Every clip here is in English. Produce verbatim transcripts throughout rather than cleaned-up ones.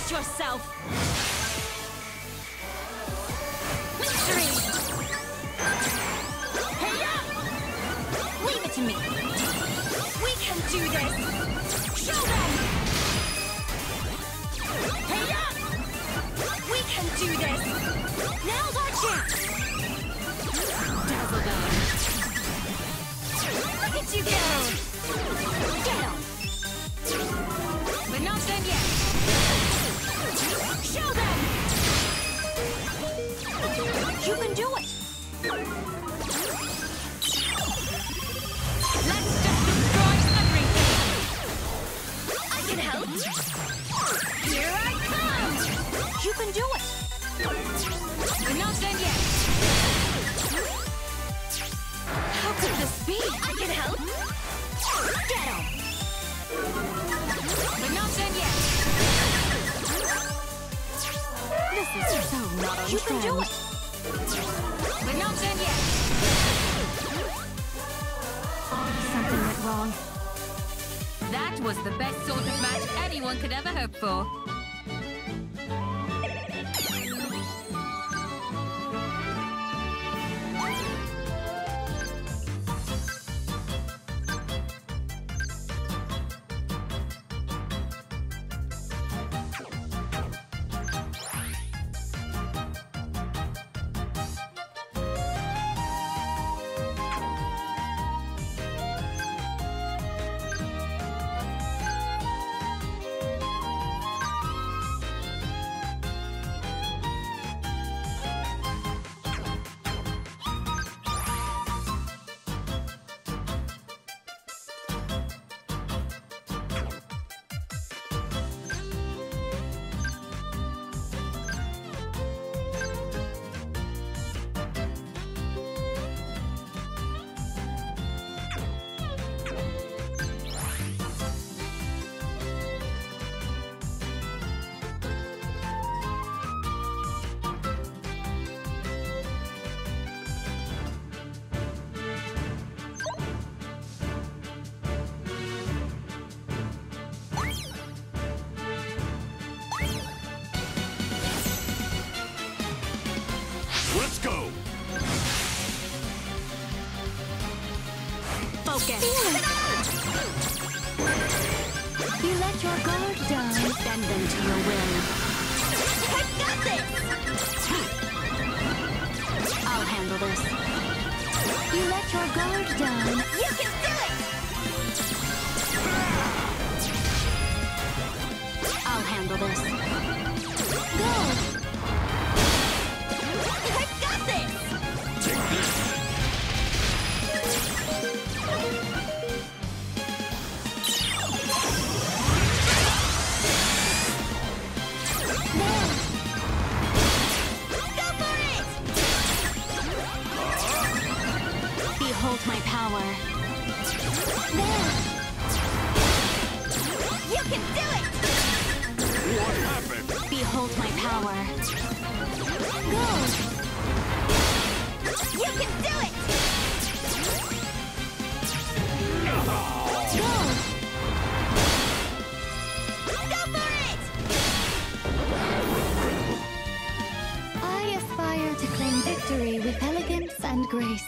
Brace yourself! Victory! Hey up! Leave it to me! We can do this! Show them! Hey up! We can do this! Now's our chance! Dazzle them! Look at you go! Get 'em! But not done yet! Show them! You can do it! Let's just destroy everything! I can help! Here I come! You can do it! We're not done yet! How could this be? I can help! Get 'em! We're not done yet! This is so not on You trend. Can do it! We're not done yet! Something went wrong. That was the best sort of match anyone could ever hope for. Let's go! Focus! You let your guard down, bend them to your will. I got this! I'll handle this. You let your guard down. You can do it! I'll handle this. Go! My power. There! You can do it! What happened? Behold my power. Go! You can do it! Go! Go for it! I aspire to claim victory with elegance and grace.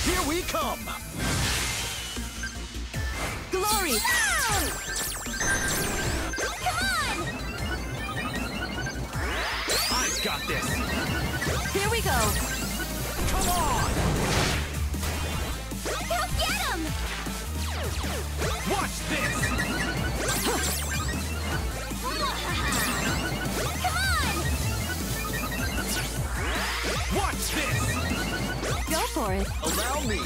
Here we come! Glory! Come on! I've got this! Here we go! Come on! Go get him! Watch this! Come on! Watch this! Go for it! Allow me!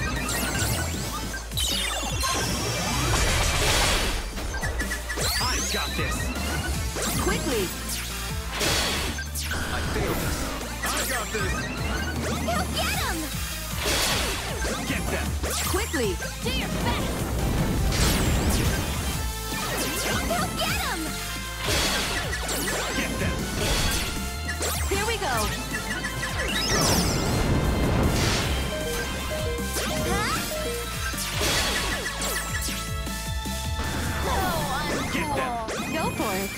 I've got this! Quickly! I failed this! I got this! Go get him! Get them! Quickly! Do your best! Go get him! Get them! Here we go! Huh? Oh, Get them! uncool! Go for it!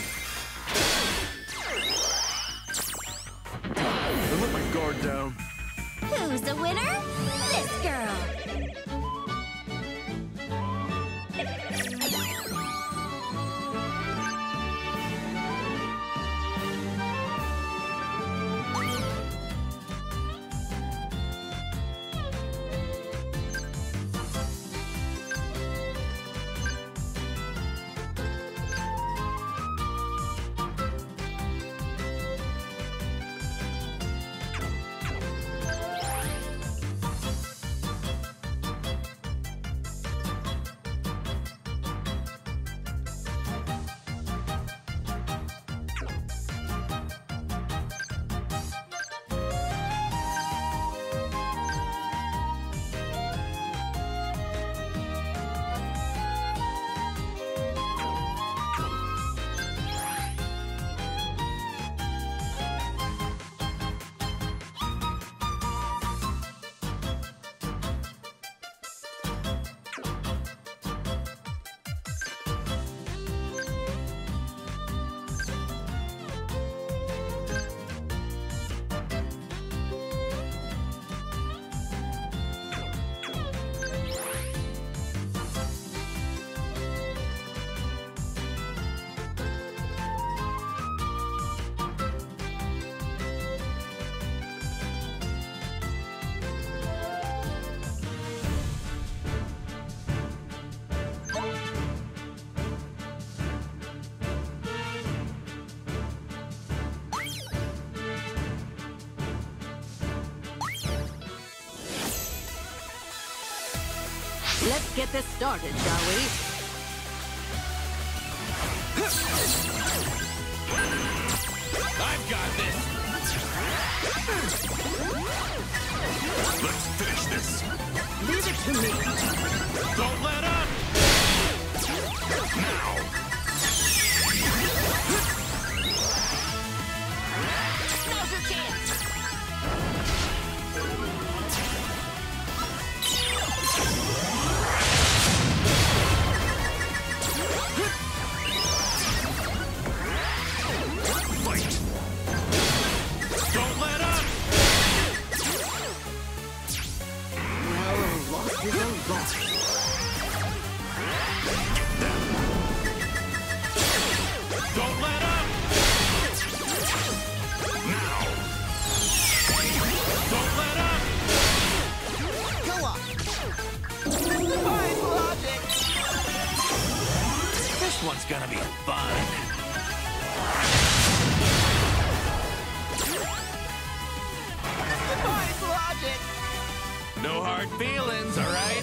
I let my guard down. Who's the winner? This girl! Let's get this started, shall we? I've got this! Let's finish this! Leave it to me. Don't let up! Now! Now's your chance! Fight! Don't let up! Well, a loss is a loss. Get them! Don't let up! Now! Don't let up! Go up! Fine logic! This one's gonna be fun! Fine logic! No hard feelings, all right?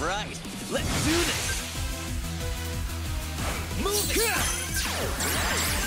right, let's do this! Move it!